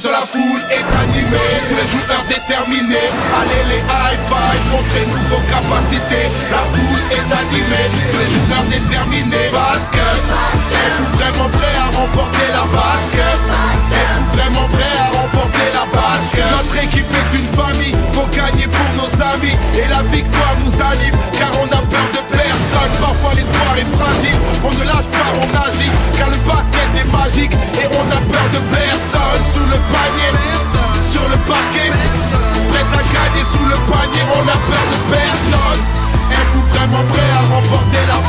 Toute la foule est animée, tous les joueurs déterminés. Allez les high five, montrez-nous vos capacités. La foule est animée, tous les joueurs déterminés. Basket, êtes-vous vraiment prêts à remporter la basket? Êtes-vous vraiment prêts à remporter la basket? Notre équipe est une famille, faut gagner pour nos amis. Et la victoire nous anime, car on a peur de personne. Parfois l'espoir est fragile, on ne lâche pas, on agit. Car le basket est magique et on a peur de personne. Sous le panier, sur le parquet, prêt à gagner sous le panier, on a peur de personne. Êtes-vous vraiment prêts à remporter la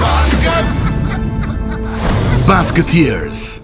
basket? Basketeers.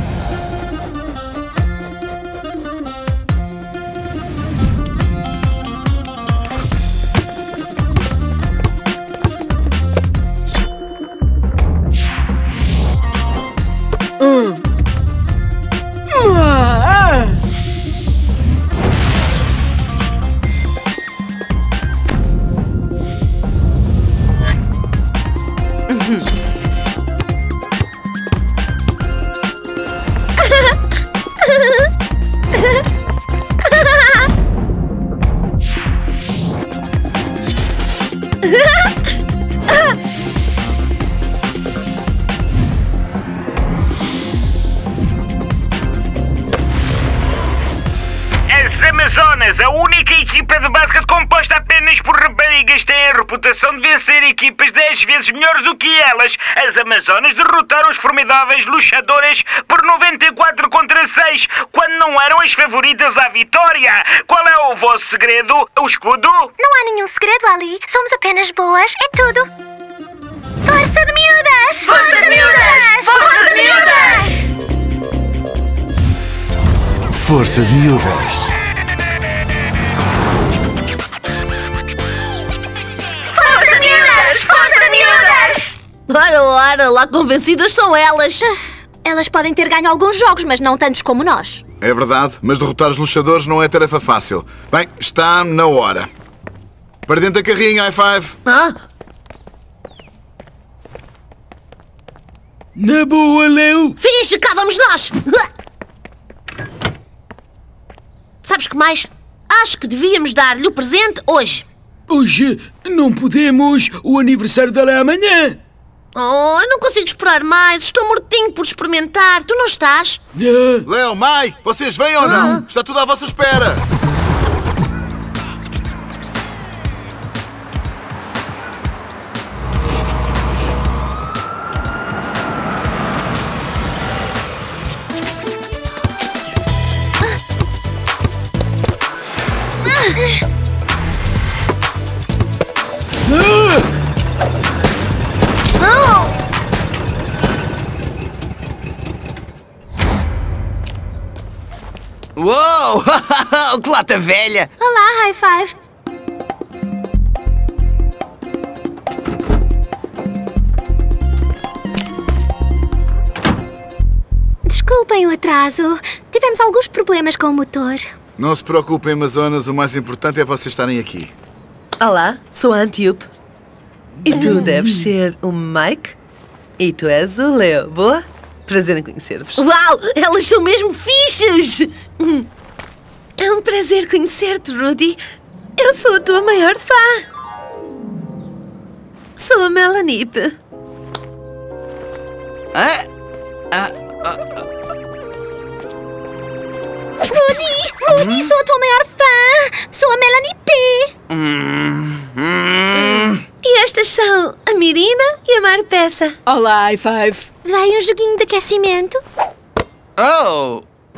As Amazonas, a única equipa de basquete composta apenas por raparigas, tem a reputação de vencer equipas 10 vezes melhores do que elas. As Amazonas derrotaram os formidáveis luchadoras por 94-6, quando não eram as favoritas à vitória. Qual é o vosso segredo? O escudo? Não há nenhum segredo ali. Somos apenas boas, é tudo. Força de miúdas! Força de miúdas! Força de miúdas! Força de miúdas. Força de miúdas! Força de miúdas! Ora, lá convencidas são elas. Elas podem ter ganho alguns jogos, mas não tantos como nós. É verdade, mas derrotar os luchadores não é tarefa fácil. Bem, está na hora. Para dentro da carrinha, high five. Na boa, Léo. Finge, cá vamos nós. Sabes que mais? Acho que devíamos dar-lhe o presente hoje. Hoje não podemos. O aniversário dela é amanhã. Oh, eu não consigo esperar mais. Estou mortinho por experimentar. Tu não estás? Léo, Mike, vocês vêm ou não? Está tudo à vossa espera. Uou! Que lata velha! Olá, high five. Desculpem o atraso. Tivemos alguns problemas com o motor. Não se preocupem, Amazonas, o mais importante é vocês estarem aqui. Olá, sou a Antíope. E tu deves ser o Mike? E tu és o Leo. Boa? Prazer em conhecer-vos. Uau, elas são mesmo fixas! É um prazer conhecer-te, Rudy. Eu sou a tua maior fã. Sou a Melanipe. Rudy, sou a tua maior fã. Sou a Melanie P. E estas são a Mirina e a Marpeça. Olá, high five. Dai um joguinho de aquecimento. Oh!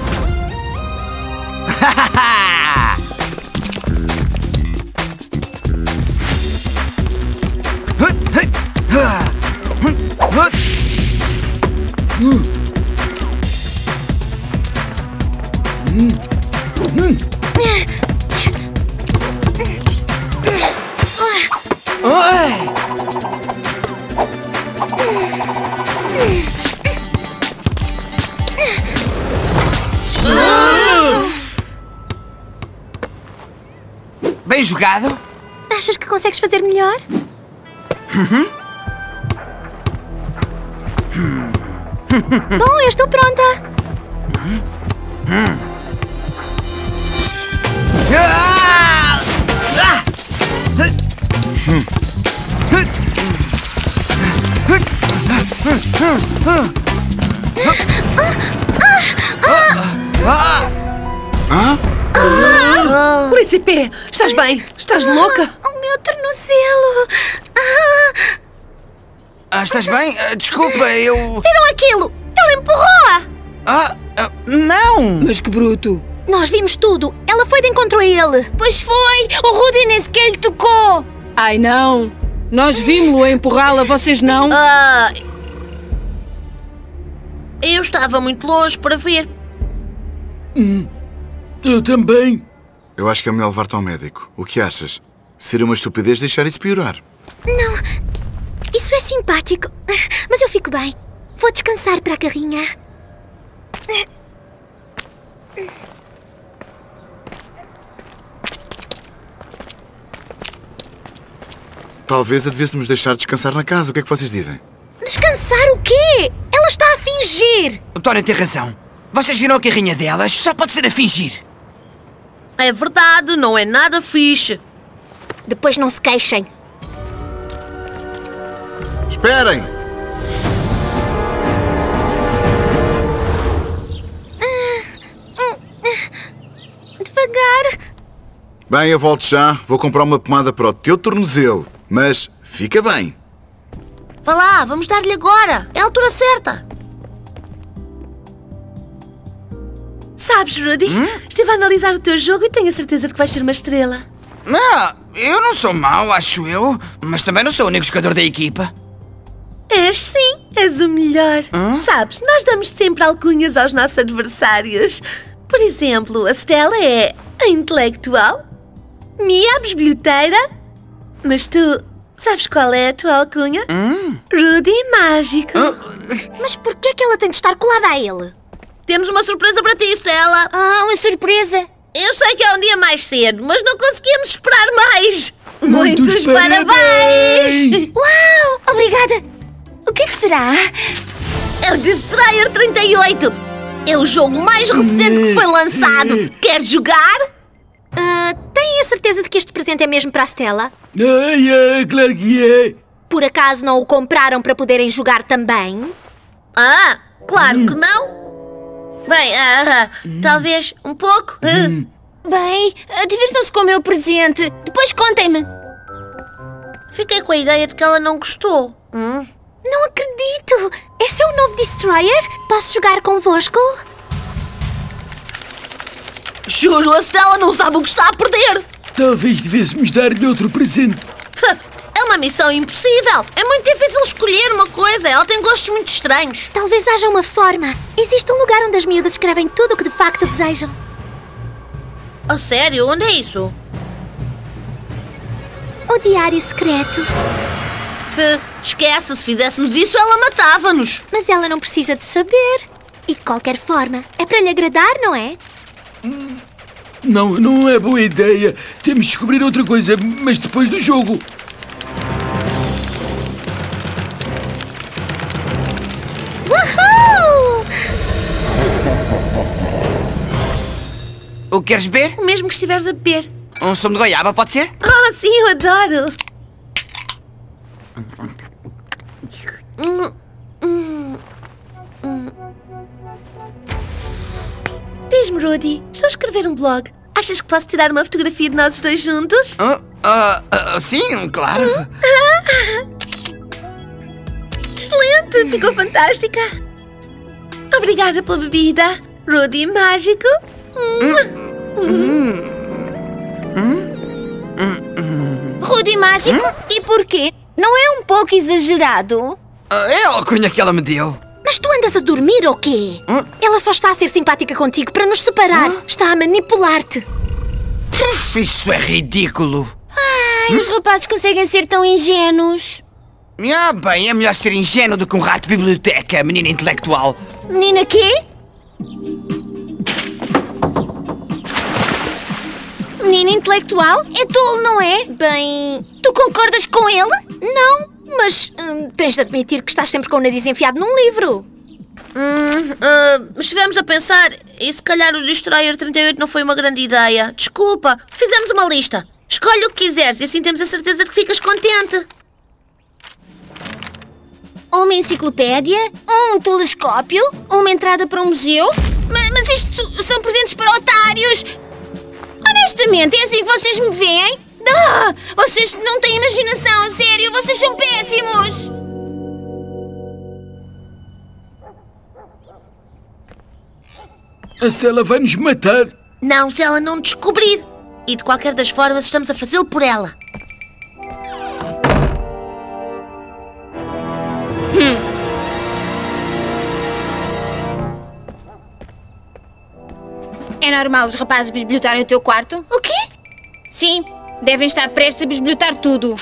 Bem jogado. Achas que consegues fazer melhor? Bom, eu estou pronta. Lícipe, estás bem? Estás louca? O meu tornozelo. Estás bem? Desculpa, eu... Viram aquilo? Ela empurrou-a! Não! Mas que bruto! Nós vimos tudo. Ela foi de encontro a ele. Pois foi! O Rudy nem sequer lhe tocou! Ai não! Nós vimos-lo a empurrá-la, vocês não? Eu estava muito longe para ver. Eu também. Eu acho que é melhor levar-te ao médico. O que achas? Seria uma estupidez deixar isso piorar. Não. Isso é simpático. Mas eu fico bem. Vou descansar para a carrinha. Talvez a devêssemos deixar descansar na casa. O que é que vocês dizem? Descansar o quê? Ela está a fingir. O Tony tem razão. Vocês viram a carrinha delas? Só pode ser a fingir. É verdade, não é nada fixe. Depois não se queixem. Esperem! Devagar. Bem, eu volto já. Vou comprar uma pomada para o teu tornozelo. Mas fica bem. Vá lá, vamos dar-lhe agora. É a altura certa. Sabes, Rudy? Estive a analisar o teu jogo e tenho a certeza de que vais ser uma estrela. Eu não sou mau, acho eu. Mas também não sou o único jogador da equipa. És sim, és o melhor. Sabes, nós damos sempre alcunhas aos nossos adversários. Por exemplo, a Stella é a intelectual, Mia a bisbilhoteira, mas tu sabes qual é a tua alcunha? Rudy mágico. Mas porquê é que ela tem de estar colada a ele? Temos uma surpresa para ti, Stella. Uma surpresa. Eu sei que é um dia mais cedo, mas não conseguimos esperar mais. Muitos parabéns! Uau, obrigada. O que é que será? É o Destroyer 38. É o jogo mais recente que foi lançado. Quer jogar? Têm a certeza de que este presente é mesmo para a Stella? Claro que é. Por acaso não o compraram para poderem jogar também? Claro que não. Bem, talvez um pouco. Bem, divirtam-se com o meu presente. Depois contem-me. Fiquei com a ideia de que ela não gostou. Não acredito! Esse é o novo Destroyer? Posso jogar convosco? Juro, a Stella não sabe o que está a perder. Talvez devêssemos dar-lhe outro presente. É uma missão impossível. É muito difícil escolher uma coisa. Ela tem gostos muito estranhos. Talvez haja uma forma. Existe um lugar onde as miúdas escrevem tudo o que de facto desejam. Oh, sério? Onde é isso? O diário secreto. Esquece, se fizéssemos isso, ela matava-nos. Mas ela não precisa de saber. E de qualquer forma, é para lhe agradar, não é? Não é boa ideia. Temos de descobrir outra coisa, mas depois do jogo. Uhul! O que queres beber? O mesmo que estiveres a beber. Um sumo de goiaba, pode ser? Sim, eu adoro. Diz-me, Rudy, estou a escrever um blog. Achas que posso tirar uma fotografia de nós os dois juntos? Sim, claro. Excelente, ficou fantástica. Obrigada pela bebida, Rudy mágico. Rudy mágico? E porquê? Não é um pouco exagerado? É a alcunha que ela me deu. Mas tu andas a dormir ou quê? Ela só está a ser simpática contigo para nos separar. Está a manipular-te. Isso é ridículo. Os rapazes conseguem ser tão ingênuos. Bem, é melhor ser ingênuo do que um rato de biblioteca, menina intelectual. Menina quê? Menina intelectual? É tolo, não é? Bem... Tu concordas com ele? Não, mas tens de admitir que estás sempre com o nariz enfiado num livro. Estivemos a pensar e se calhar o Destroyer 38 não foi uma grande ideia. Desculpa, fizemos uma lista. Escolhe o que quiseres e assim temos a certeza de que ficas contente. uma enciclopédia, um telescópio, uma entrada para um museu. Mas isto são presentes para otários. Honestamente, é assim que vocês me veem? Vocês não têm imaginação, a sério, vocês são péssimos. A Stella vai nos matar. Não, se ela não descobrir. E de qualquer das formas, estamos a fazê-lo por ela. É normal os rapazes bisbilhotarem o teu quarto? O quê? Sim, devem estar prestes a bisbilhotar tudo.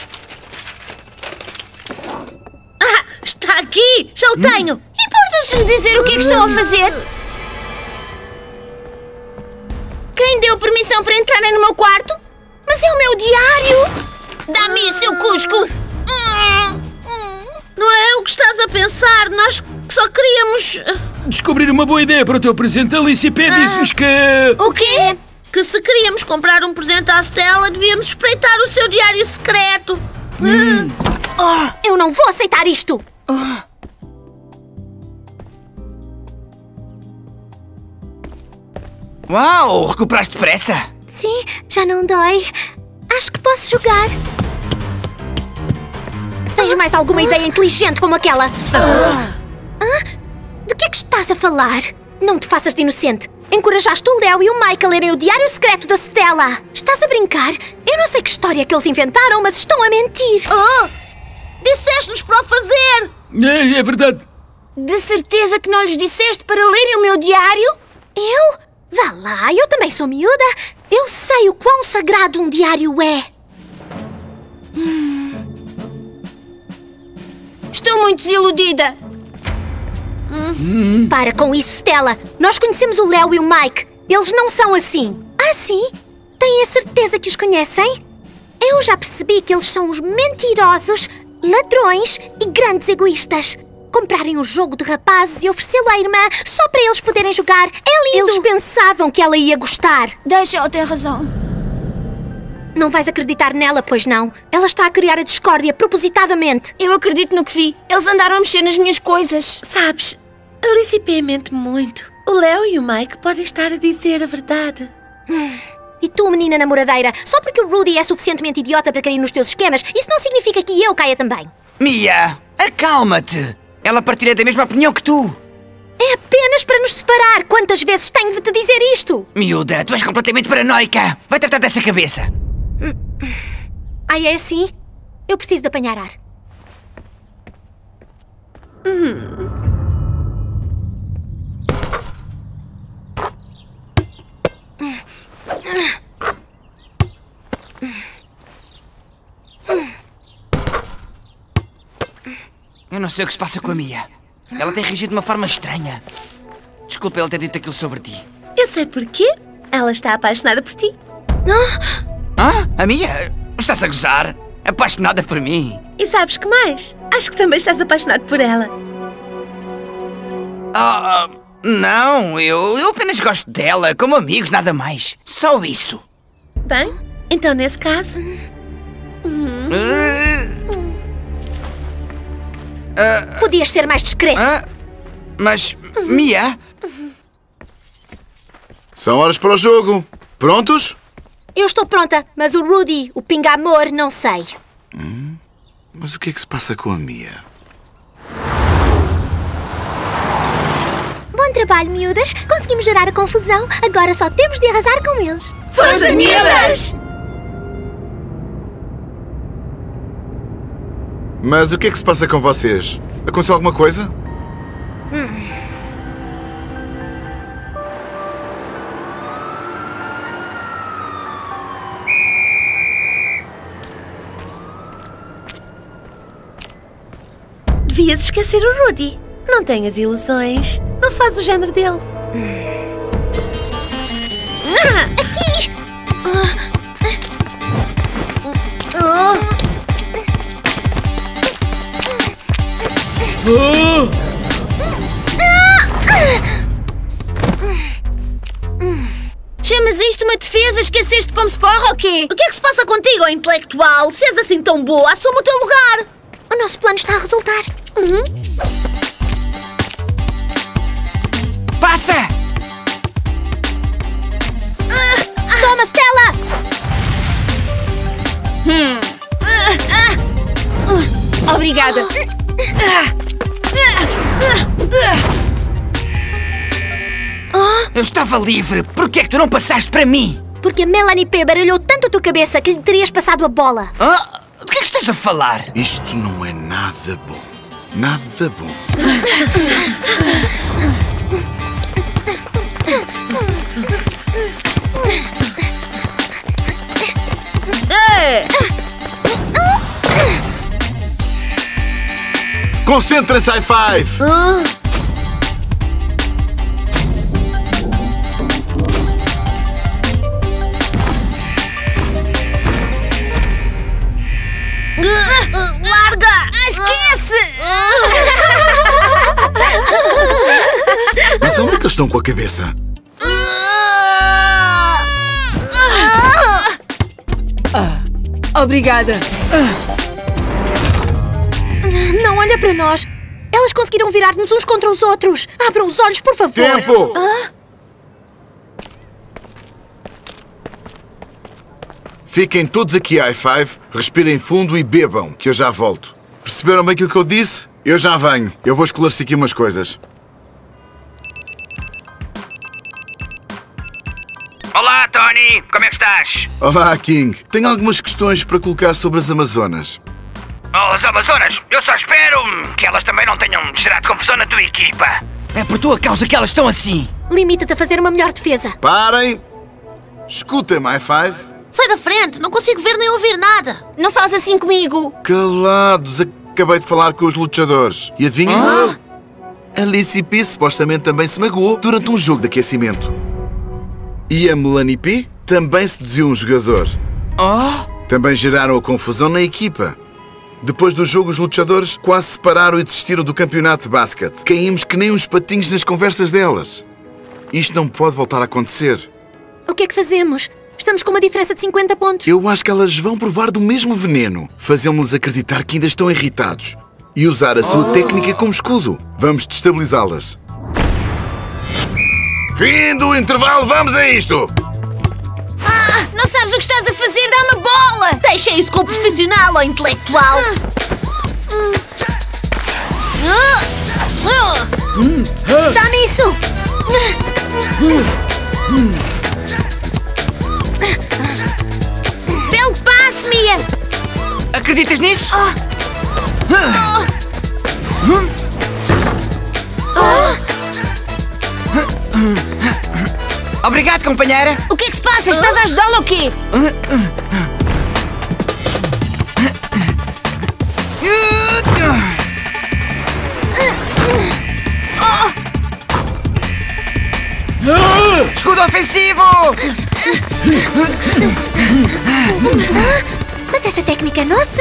Ah, está aqui! Já o tenho! Importas de me dizer o que é que estão a fazer? Quem deu permissão para entrarem no meu quarto? Mas é o meu diário! Dá-me isso, seu cusco! Não é o que estás a pensar. Nós só queríamos... Descobrir uma boa ideia para o teu presente. Alice P disse-nos que... O quê? Que se queríamos comprar um presente à Stella, devíamos espreitar o seu diário secreto. Eu não vou aceitar isto! Uau, recuperaste depressa. Sim, já não dói. Acho que posso jogar. Tens mais alguma ideia inteligente como aquela? De que é que estás a falar? Não te faças de inocente. Encorajaste o Léo e o Mike a lerem o diário secreto da Stella. Estás a brincar? Eu não sei que história que eles inventaram, mas estão a mentir. Disseste-nos para o fazer. É verdade. De certeza que não lhes disseste para lerem o meu diário? Eu? Vá lá, eu também sou miúda. Eu sei o quão sagrado um diário é. Estou muito desiludida. Para com isso, Stella. Nós conhecemos o Léo e o Mike. Eles não são assim. Ah, sim? Têm a certeza que os conhecem? Eu já percebi que eles são os mentirosos, ladrões e grandes egoístas. Comprarem um jogo de rapazes e oferecê-lo à irmã só para eles poderem jogar. É lindo! Eles pensavam que ela ia gostar. Deixa-o ter razão. Não vais acreditar nela, pois não? Ela está a criar a discórdia propositadamente. Eu acredito no que vi. Eles andaram a mexer nas minhas coisas. Sabes, Alice P mente muito. O Léo e o Mike podem estar a dizer a verdade. E tu, menina namoradeira, só porque o Rudy é suficientemente idiota para cair nos teus esquemas, isso não significa que eu caia também. Mia, acalma-te. Ela partilha da mesma opinião que tu. É apenas para nos separar. Quantas vezes tenho de te dizer isto? Miúda, tu és completamente paranoica. Vai tratar dessa cabeça. Ai, é assim? Eu preciso de apanhar ar. Eu não sei o que se passa com a Mia. Ela tem reagido de uma forma estranha. Desculpa ela ter dito aquilo sobre ti. Eu sei porquê. Ela está apaixonada por ti. A Mia? Estás a gozar? Apaixonada por mim? E sabes que mais? Acho que também estás apaixonado por ela. Não, eu apenas gosto dela, como amigos, nada mais. Só isso. Bem, então nesse caso... Podias ser mais discreto. Mas, Mia? São horas para o jogo. Prontos? Eu estou pronta, mas o Rudy, o pinga-amor, não sei. Mas o que é que se passa com a Mia? Bom trabalho, miúdas. Conseguimos gerar a confusão. Agora só temos de arrasar com eles. Força, miúdas! Mas o que é que se passa com vocês? Aconteceu alguma coisa? Devias esquecer o Rudy. Não tenhas ilusões. Não faz o género dele. Aqui! Chamas isto uma defesa? Esqueceste como se corre ou quê? O que é que se passa contigo, intelectual? Se és assim tão boa, assume o teu lugar. O nosso plano está a resultar. Passa! Toma, Stella! Obrigada. Eu estava livre. Por que é que tu não passaste para mim? Porque a Melanie P baralhou tanto a tua cabeça que lhe terias passado a bola. Do que é que estás a falar? Isto não é nada bom. Nada bom. Concentra-se, High Five! Larga! Esquece! Mas onde é que eles estão com a cabeça? Obrigada. Não olha para nós. Elas conseguiram virar-nos uns contra os outros. Abram os olhos, por favor. Tempo! Fiquem todos aqui, High Five, respirem fundo e bebam, que eu já volto. Perceberam bem aquilo que eu disse? Eu já venho. Eu vou esclarecer aqui umas coisas. Olá, Tony! Como é que estás? Olá, King. Tenho algumas questões para colocar sobre as Amazonas. Oh, as Amazonas, eu só espero que elas também não tenham gerado confusão na tua equipa. É por tua causa que elas estão assim. Limita-te a fazer uma melhor defesa. Parem! Escutem-me, High Five. Sai da frente, não consigo ver nem ouvir nada. Não fales assim comigo. Calados, acabei de falar com os lutadores. E adivinhem? A Lacey P supostamente também se magoou durante um jogo de aquecimento. E a Melanie P também seduziu um jogador. Também geraram a confusão na equipa. Depois do jogo, os lutadores quase se pararam e desistiram do campeonato de basquete. Caímos que nem uns patinhos nas conversas delas. Isto não pode voltar a acontecer. O que é que fazemos? Estamos com uma diferença de 50 pontos. Eu acho que elas vão provar do mesmo veneno. Fazemos-los acreditar que ainda estão irritados. E usar a sua técnica como escudo. Vamos destabilizá-las. Fim do intervalo, vamos a isto! Não sabes o que estás a fazer? Dá-me a bola! Deixa isso com o profissional ou intelectual. Dá-me isso! Belo passo, Mia! Acreditas nisso? Obrigado, companheira. O que é que se passa? Estás a ajudá-la ou quê? Escudo ofensivo! Mas essa técnica é nossa!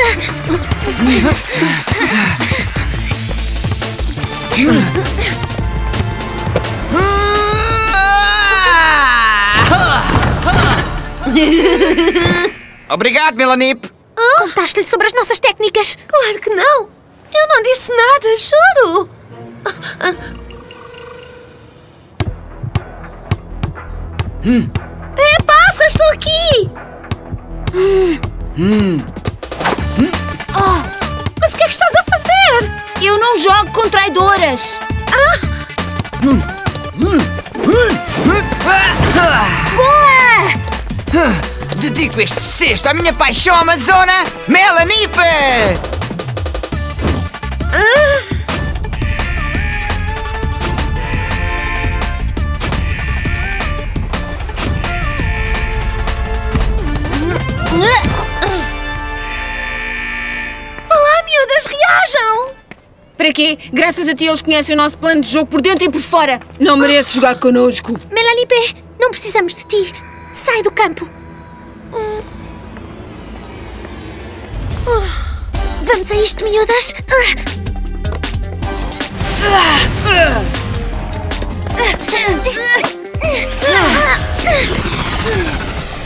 Obrigado, Melanie. Contaste-lhe sobre as nossas técnicas? Claro que não. Eu não disse nada, juro. Passa, estou aqui. Mas o que é que estás a fazer? Eu não jogo com traidoras! Dedico este cesto à minha paixão amazona, Melanie. Olá, miúdas, reajam. Para quê? Graças a ti eles conhecem o nosso plano de jogo por dentro e por fora. Não mereces jogar connosco. Melanie P, não precisamos de ti. Sai do campo. Vamos a isto, miúdas.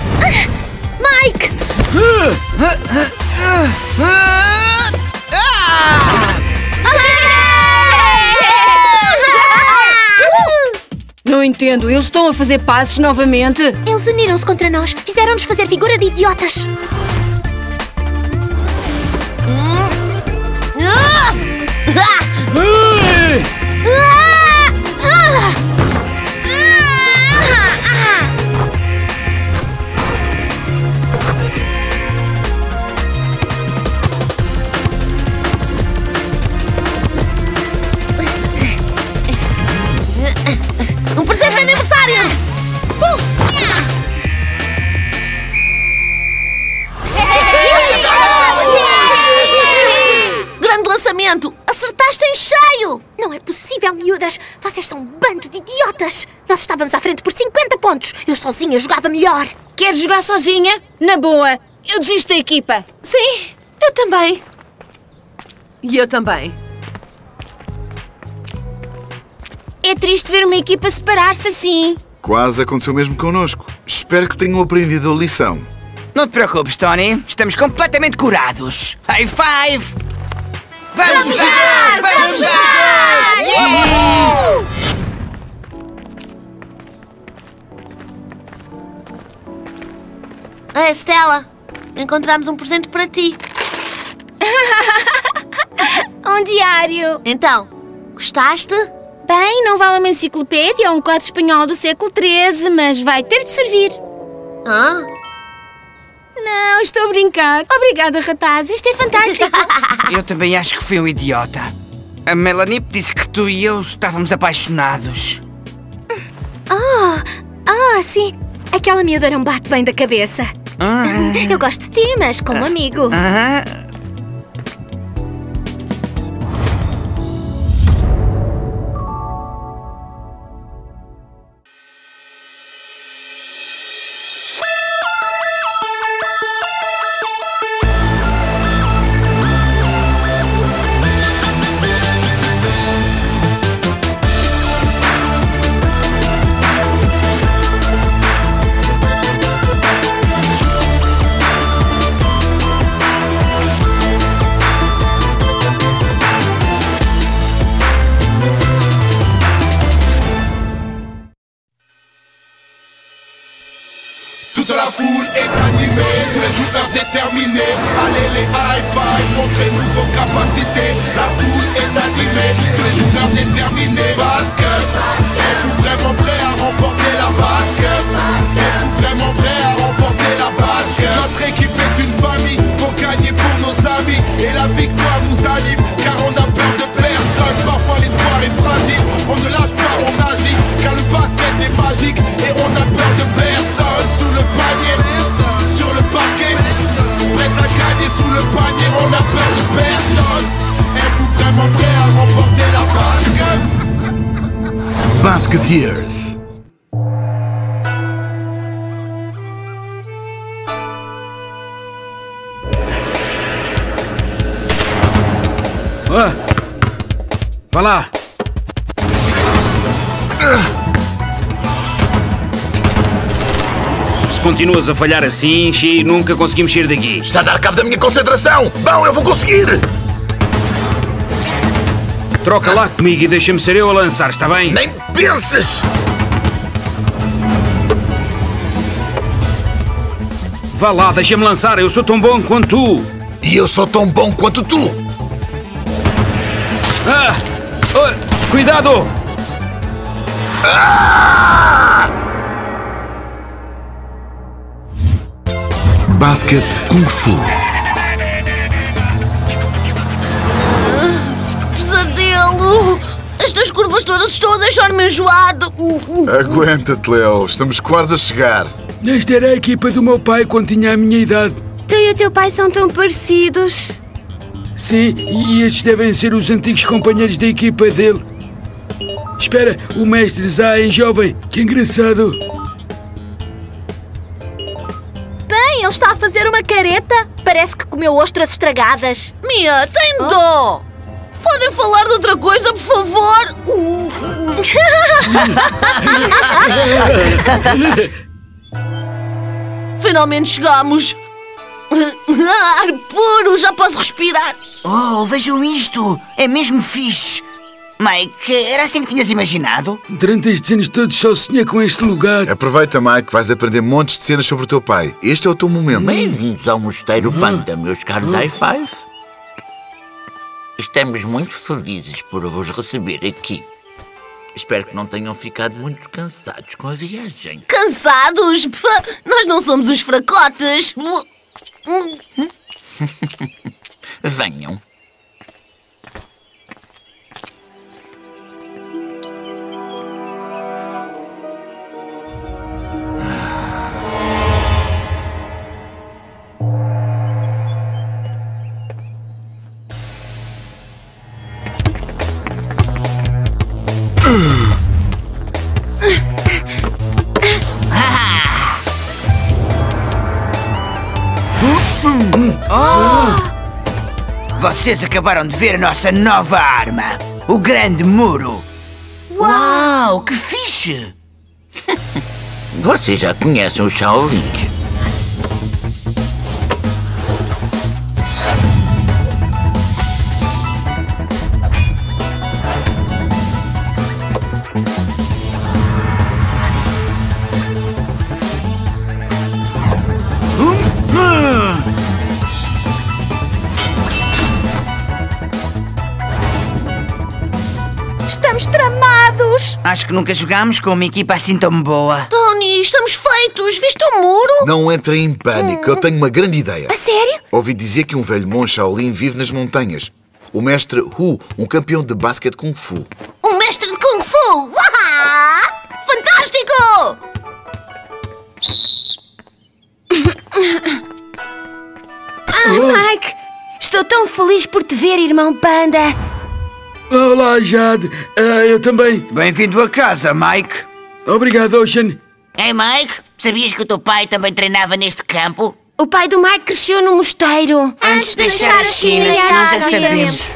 Mike! Não entendo, eles estão a fazer pazes novamente? Eles uniram-se contra nós. Fizeram-nos fazer figura de idiotas. Um presente de aniversário! Grande lançamento! Acertaste em cheio! Não é possível, miúdas. Vocês são um bando de idiotas. Nós estávamos à frente por 50 pontos. Eu sozinha jogava melhor. Queres jogar sozinha? Na boa, eu desisto da equipa. Sim, eu também. E eu também. É triste ver uma equipa separar-se assim. Quase aconteceu mesmo connosco. Espero que tenham aprendido a lição. Não te preocupes, Tony. Estamos completamente curados. High five! Vamos jogar! Vamos jogar! Ei, Stella, encontramos um presente para ti. Um diário. Então, gostaste? Bem, não vale uma enciclopédia ou um quadro espanhol do século XIII, mas vai ter de servir. Hã? Não, estou a brincar. Obrigada, rapaz. Isto é fantástico. Eu também acho que fui um idiota. A Melanie disse que tu e eu estávamos apaixonados. Sim. Aquela miúda não bate bem da cabeça. Eu gosto de ti, mas como amigo. Toute la foule est animée, tous les joueurs déterminés. Allez les high five, montrez-nous vos capacités. La foule est animée, tous les joueurs déterminés. Basket, êtes-vous vraiment prêts à remporter la basket? Êtes-vous vraiment prêts à remporter la basket? Notre équipe est une famille, faut gagner pour nos amis. Et la victoire nous anime, car on a peur de personne. Parfois l'espoir est fragile, on ne lâche pas, on agit. Car le basket est magique, et on a peur de personne. Sous le panier, sur le parquet, prêt à gagner sous le panier, on a peur de personne. Êtes-vous vraiment prêts à remporter la basket? Basketeers. Vá lá. Se continuas a falhar assim, Xi, nunca conseguimos sair daqui. Está a dar cabo da minha concentração. Bom, eu vou conseguir. Troca lá comigo e deixa-me ser eu a lançar, está bem? Nem penses. Vá lá, deixa-me lançar. Eu sou tão bom quanto tu. E eu sou tão bom quanto tu. Cuidado! Basket Kung Fu. Pesadelo! Estas curvas todas estão a deixar-me enjoado. Aguenta-te, Leo. Estamos quase a chegar. Esta era a equipa do meu pai quando tinha a minha idade. Tu e o teu pai são tão parecidos. Sim, e estes devem ser os antigos companheiros da equipa dele. Espera, o mestre Zayn jovem. Que engraçado. Bem, ele está a fazer uma careta. Parece que comeu ostras estragadas. Mia, tem dó! Podem falar de outra coisa, por favor? Finalmente chegamos. Ar puro, já posso respirar. Oh, vejam isto! É mesmo fixe! Mike, era assim que tinhas imaginado? Durante estes anos todos só sonhei com este lugar. Aproveita, Mike, vais aprender montes de cenas sobre o teu pai. Este é o teu momento. Bem-vindos ao Mosteiro Panda, meus caros i5. Estamos muito felizes por vos receber aqui. Espero que não tenham ficado muito cansados com a viagem. Cansados? Pá, nós não somos os fracotes. Venham. Vocês acabaram de ver a nossa nova arma, o Grande Muro. Uau, que fixe! Vocês já conhecem o Shaolin. Estamos tramados! Acho que nunca jogámos com uma equipa assim tão boa. Tony, estamos feitos. Viste o muro? Não entrem em pânico, eu tenho uma grande ideia. A sério? Ouvi dizer que um velho monge Shaolin vive nas montanhas. O mestre Hu, um campeão de basquete Kung Fu. Um mestre de Kung Fu! Uau! Fantástico! Mike, estou tão feliz por te ver, irmão Panda. Olá, Jade. Eu também. Bem-vindo a casa, Mike. Obrigado, Ocean. Ei, Mike, sabias que o teu pai também treinava neste campo? O pai do Mike cresceu no mosteiro. Antes de deixar a China, nós já sabemos.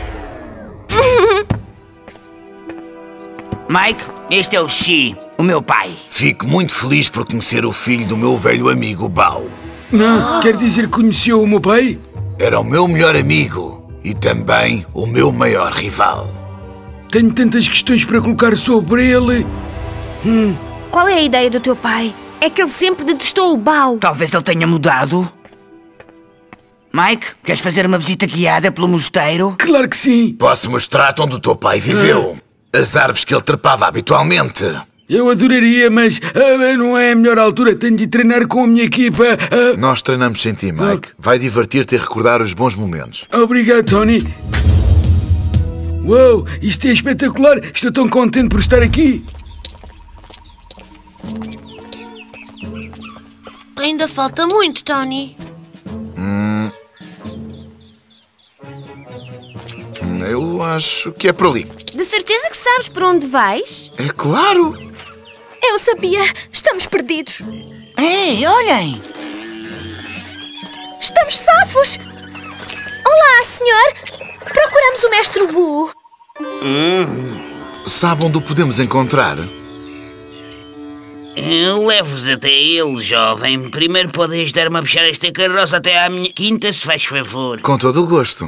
Mike, este é o Xi, o meu pai. Fico muito feliz por conhecer o filho do meu velho amigo Bao. Não, quer dizer que conheceu o meu pai? Era o meu melhor amigo e também o meu maior rival. Tenho tantas questões para colocar sobre ele. Qual é a ideia do teu pai? É que ele sempre detestou o Bao. Talvez ele tenha mudado. Mike, queres fazer uma visita guiada pelo mosteiro? Claro que sim. Posso mostrar-te onde o teu pai viveu. As árvores que ele trepava habitualmente. Eu adoraria, mas não é a melhor altura. Tenho de treinar com a minha equipa. Nós treinamos sem ti, Mike. Vai divertir-te e recordar os bons momentos. Obrigado, Tony. Uou, isto é espetacular. Estou tão contente por estar aqui. Ainda falta muito, Tony. Eu acho que é por ali. De certeza que sabes para onde vais? É claro! Eu sabia! Estamos perdidos! Ei, olhem! Estamos safos! Olá, senhor! Procuramos o mestre Wu. Sabe onde o podemos encontrar? Eu levo-vos até ele, jovem. Primeiro podem ajudar-me a puxar esta carroça até à minha quinta, se faz favor. Com todo o gosto.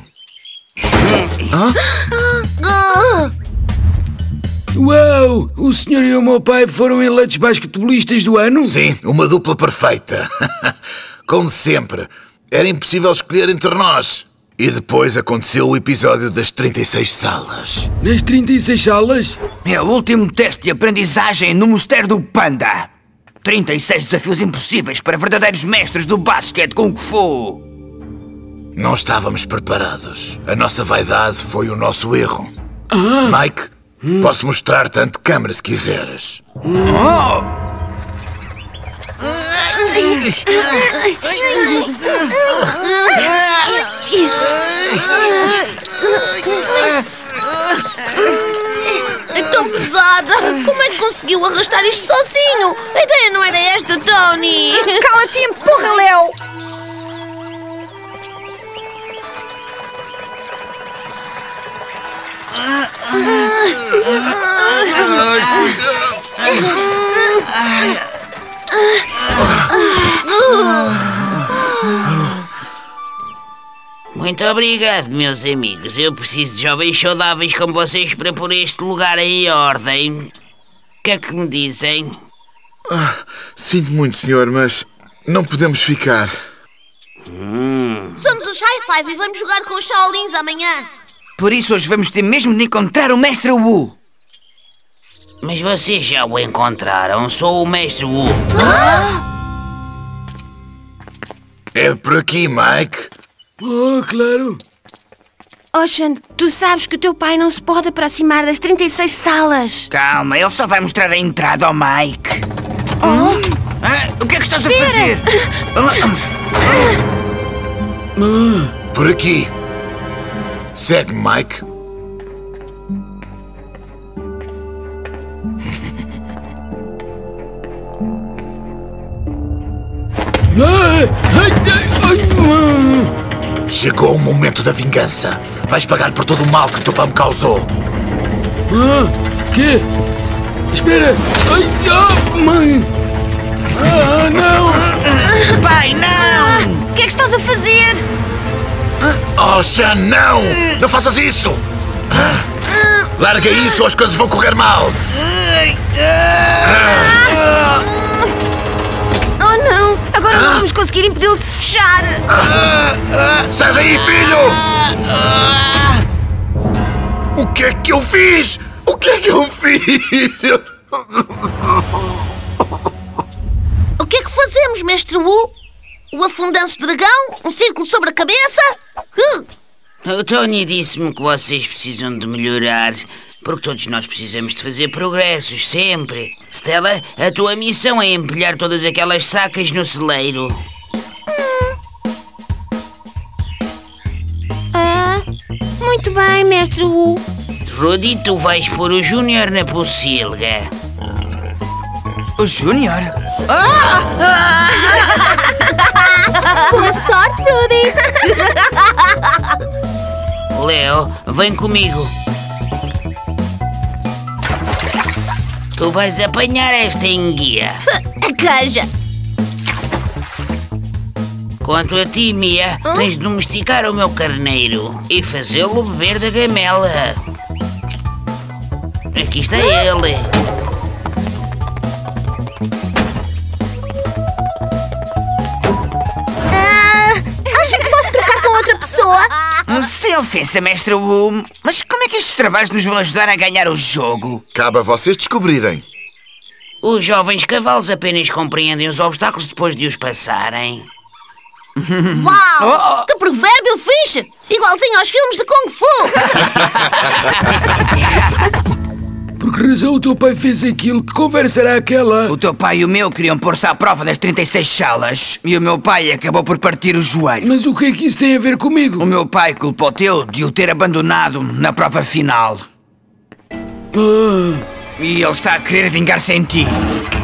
Uau! O senhor e o meu pai foram eleitos basquetebolistas do ano? Sim, uma dupla perfeita. Como sempre, era impossível escolher entre nós. E depois aconteceu o episódio das 36 salas. Nas 36 salas? É o último teste de aprendizagem no Mosteiro do Panda. 36 desafios impossíveis para verdadeiros mestres do basquete Kung Fu. Não estávamos preparados. A nossa vaidade foi o nosso erro. Mike, posso mostrar-te ante câmara se quiseres. É tão pesada! Como é que conseguiu arrastar isto sozinho? A ideia não era esta, Tony! Cala-te e empurra, Léo! Muito obrigado, meus amigos. Eu preciso de jovens saudáveis como vocês para pôr este lugar em ordem. O que é que me dizem? Sinto muito, senhor, mas não podemos ficar. Somos os High Five e vamos jogar com os Shaolins amanhã. Por isso hoje vamos ter mesmo de encontrar o Mestre Wu. Mas vocês já o encontraram. Sou o Mestre Wu. É por aqui, Mike. Oh, claro. Ocean, tu sabes que o teu pai não se pode aproximar das 36 salas. Calma, ele só vai mostrar a entrada ao Mike. O que é que estás a fazer? Por aqui. Segue, Mike. Chegou o momento da vingança. Vais pagar por todo o mal que o teu pai me causou. Quê? Espera! Mãe! Não! Pai, não! O que é que estás a fazer? Ocean, não! Não faças isso! Larga isso ou as coisas vão correr mal! Oh, não! Agora não vamos conseguir impedi-lo de se fechar! Sai daí, filho! O que é que eu fiz? O que é que eu fiz? O que é que fazemos, Mestre Wu? O afundanço dragão? Um círculo sobre a cabeça? O Tony disse-me que vocês precisam de melhorar, porque todos nós precisamos de fazer progressos, sempre. Stella, a tua missão é empilhar todas aquelas sacas no celeiro. Muito bem, Mestre Wu. Rudy, tu vais pôr o Júnior na pocilga. O Júnior? Boa sorte, Rudy! Leo, vem comigo. Tu vais apanhar esta enguia. A canja! Quanto a ti, Mia, tens de domesticar o meu carneiro e fazê-lo beber da gamela. Aqui está ele. Acha que posso trocar com outra pessoa? Sem ofensa, Mestre Wu, mas como é que estes trabalhos nos vão ajudar a ganhar o jogo? Cabe a vocês descobrirem. Os jovens cavalos apenas compreendem os obstáculos depois de os passarem. Uau! Que provérbio fixe! Igualzinho aos filmes de Kung Fu! Por que razão o teu pai fez aquilo? Que conversa era aquela? O teu pai e o meu queriam pôr-se à prova das 36 salas e o meu pai acabou por partir o joelho. Mas o que é que isso tem a ver comigo? O meu pai culpou teu de o ter abandonado na prova final. E ele está a querer vingar-se em ti.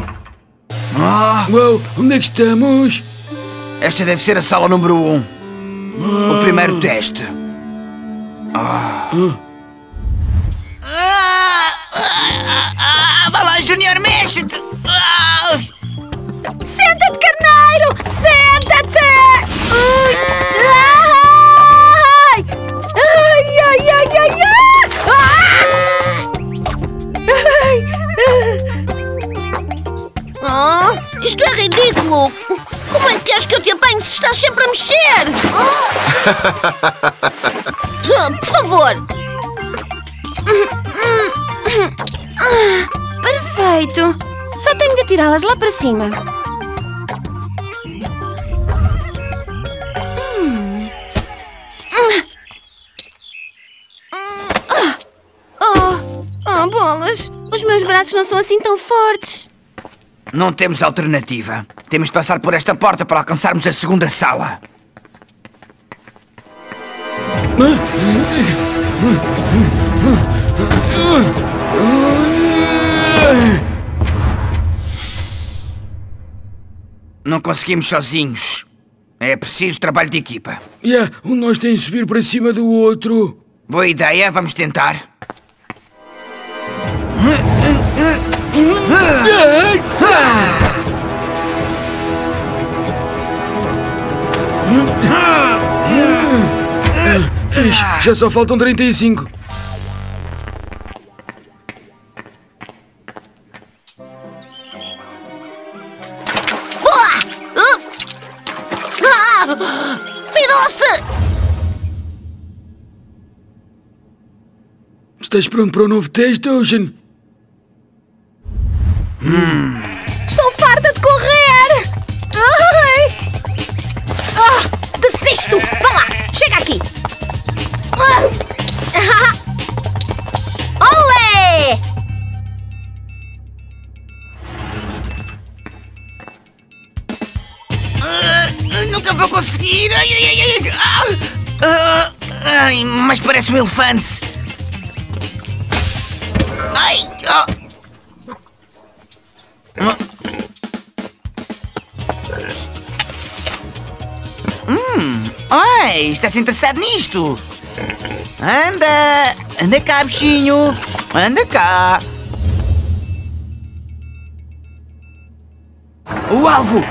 Uau, onde é que estamos? Esta deve ser a sala número 1. O primeiro teste. Vai lá, Júnior, mexe-te! Senta-te, carneiro! Senta-te! Isto é ridículo! Como é que queres que eu te apanhe se estás sempre a mexer? Por favor! Perfeito! Só tenho de atirá-las lá para cima. Oh, bolas! Os meus braços não são assim tão fortes. Não temos alternativa. Temos de passar por esta porta para alcançarmos a segunda sala. Não conseguimos sozinhos. É preciso trabalho de equipa. Um de nós tem de subir para cima do outro. Boa ideia, vamos tentar. Já só faltam 35. Virou-se! Estás pronto para o novo teste, Ocean? Estou farta de correr! Ai! Desisto! Vá lá! Chega aqui! Olé! Nunca vou conseguir! Ai, mas parece um elefante! Ai! Ai, estás interessado nisto? Anda! Anda cá, bichinho! Anda cá! O alvo!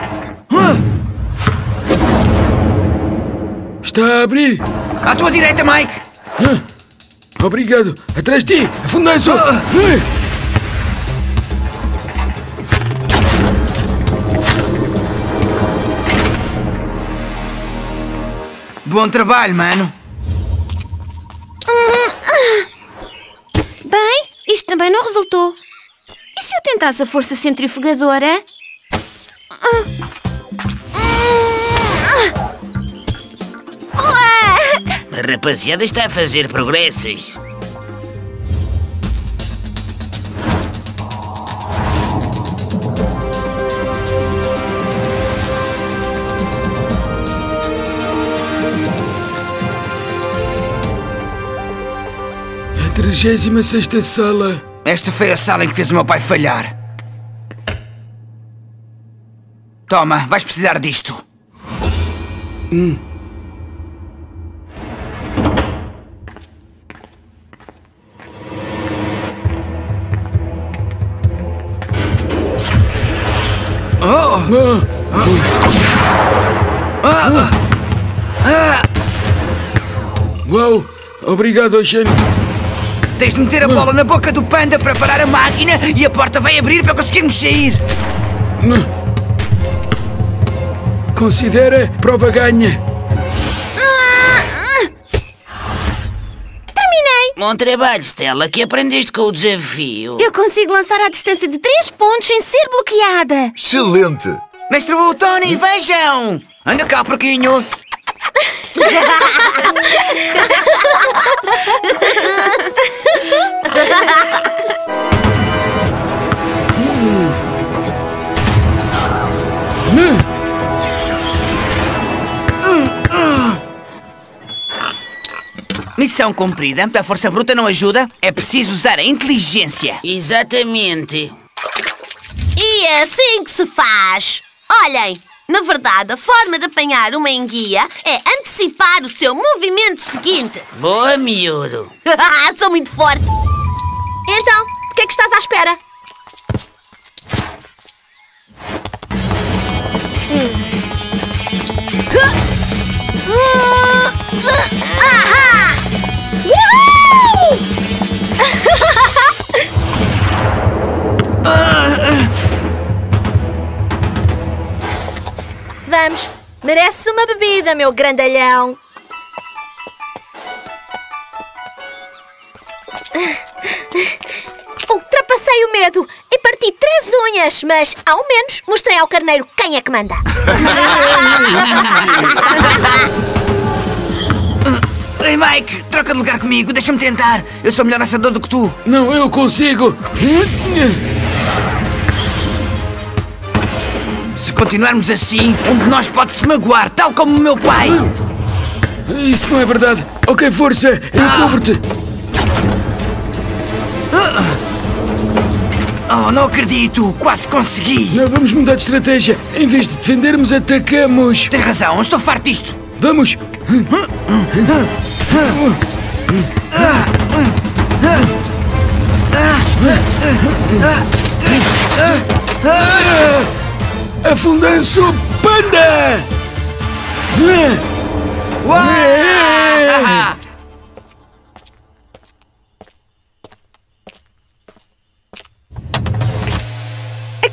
Está a abrir. À tua direita, Mike! Obrigado. Atrás de ti. Afundai-se. Bom trabalho, mano! Bem, isto também não resultou. E se eu tentasse a força centrifugadora? A rapaziada está a fazer progressos. A 36ª sala. Esta foi a sala em que fez o meu pai falhar. Toma, vais precisar disto. Uau! Obrigado, Ocean. Tens de meter a bola na boca do panda para parar a máquina e a porta vai abrir para conseguirmos sair. Considera prova ganha. Terminei! Bom trabalho, Stella, que aprendeste com o desafio. Eu consigo lançar à distância de 3 pontos sem ser bloqueada. Excelente! Mestre Wu, Tony, vejam! Anda cá, porquinho! Missão cumprida. A força bruta não ajuda. É preciso usar a inteligência. Exatamente. E é assim que se faz. Olhem, na verdade, a forma de apanhar uma enguia é antecipar o seu movimento seguinte. Boa, miúdo. Sou muito forte. Então, de que é que estás à espera? Vamos, mereces uma bebida, meu grandalhão. Ultrapassei o medo e parti 3 unhas, mas ao menos mostrei ao carneiro quem é que manda. Ei, Mike, troca de lugar comigo, deixa-me tentar. Eu sou melhor assador do que tu. Não, eu consigo. Se continuarmos assim, um de nós pode se magoar, tal como o meu pai. Isso não é verdade. Ok, força, eu cubro-te. Oh, não acredito, quase consegui. Não, vamos mudar de estratégia. Em vez de defendermos, atacamos. Tens razão, estou farto disto. Vamos. Afundando-se o panda!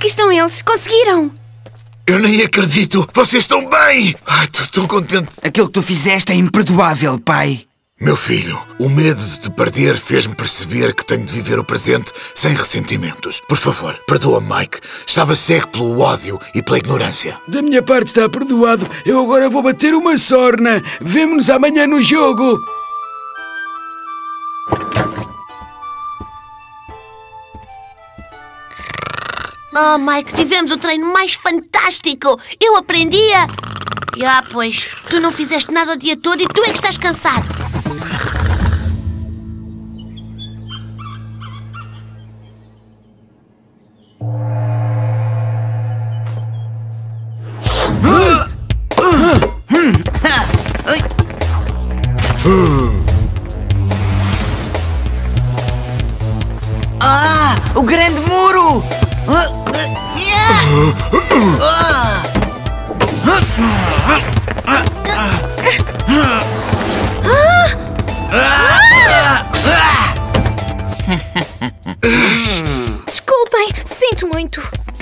Aqui estão eles. Conseguiram. Eu nem acredito! Vocês estão bem! Ai, estou tão contente! Aquilo que tu fizeste é imperdoável, pai. Meu filho, o medo de te perder fez-me perceber que tenho de viver o presente sem ressentimentos. Por favor, perdoa-me, Mike. Estava cego pelo ódio e pela ignorância. Da minha parte está perdoado. Eu agora vou bater uma sorna. Vemo-nos amanhã no jogo. Oh, Mike, tivemos o treino mais fantástico! Eu aprendi a... pois, tu não fizeste nada o dia todo e tu é que estás cansado. Ah, o grande muro! Desculpem, sinto muito.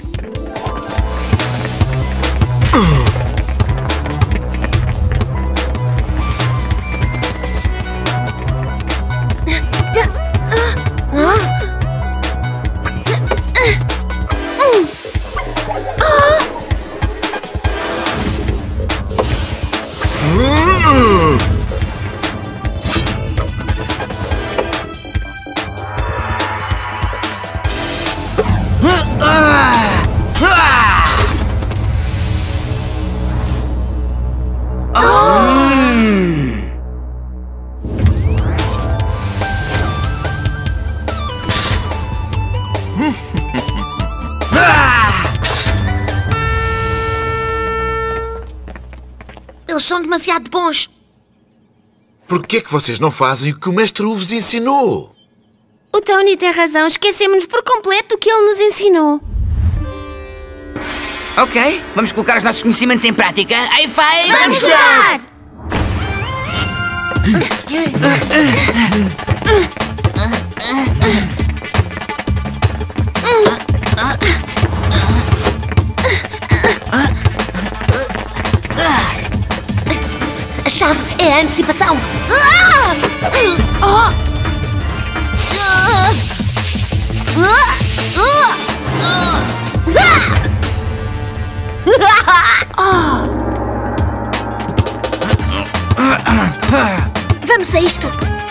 Eles são demasiado bons. Por que é que vocês não fazem o que o mestre vos ensinou? O Tony tem razão. Esquecemos-nos por completo do que ele nos ensinou. Ok, vamos colocar os nossos conhecimentos em prática. High five! Vamos jogar! A chave é a antecipação. Vamos a isto.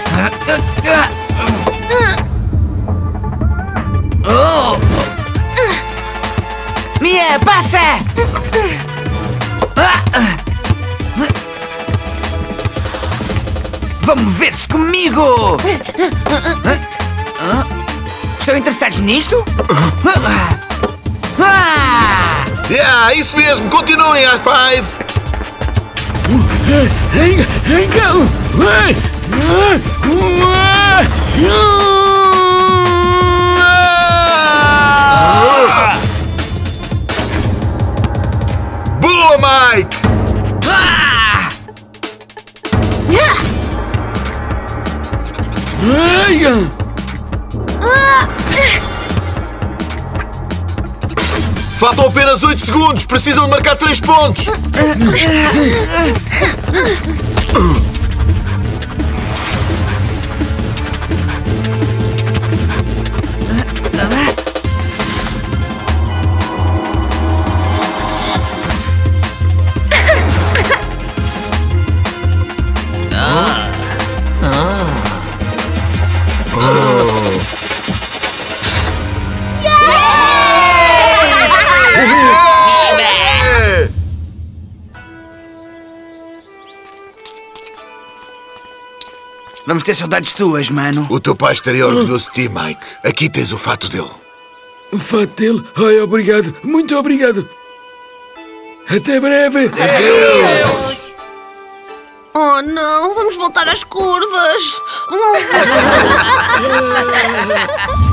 Mia, passa! Vamos ver-se comigo! Estão interessados nisto? Isso mesmo! Continuem, high five! Boa, Mike! Faltam apenas 8 segundos. Precisam de marcar 3 pontos. Vamos ter saudades tuas, mano. O teu pai estaria orgulhoso de ti, Mike. Aqui tens o fato dele. O fato dele? Ai, obrigado. Muito obrigado. Até breve. Adeus. Oh, não. Vamos voltar às curvas.